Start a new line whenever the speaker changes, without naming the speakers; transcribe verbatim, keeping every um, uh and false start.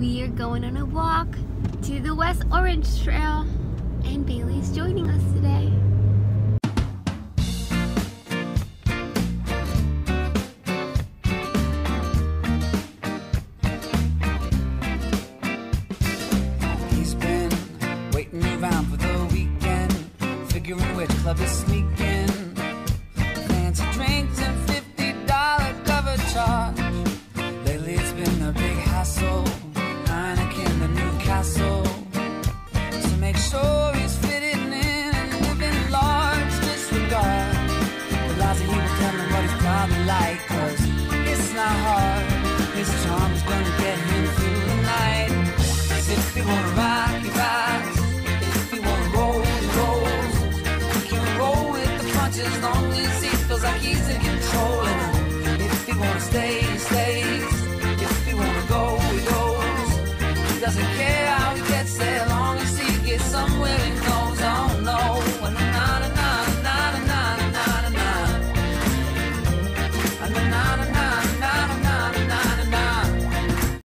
We are going on a walk to the West Orange Trail, and Bailey's joining us today.
He's been waiting around for the weekend, figuring which club is sneaking. Fancy drinks and fifty dollar cover charge. Lately it's been a big hassle. Heineken to Newcastle, to make sure he's fitting in and living large. Disregard the lies that he will tell him what he's probably like, cause it's not hard. His charm's gonna get him through the night. Cause if he wanna rock, he rocks. If he wanna roll, he rolls. He can roll with the punches as long as he feels like he's in control. And if he wanna stay, he stays. If he wanna go, he goes. He doesn't care.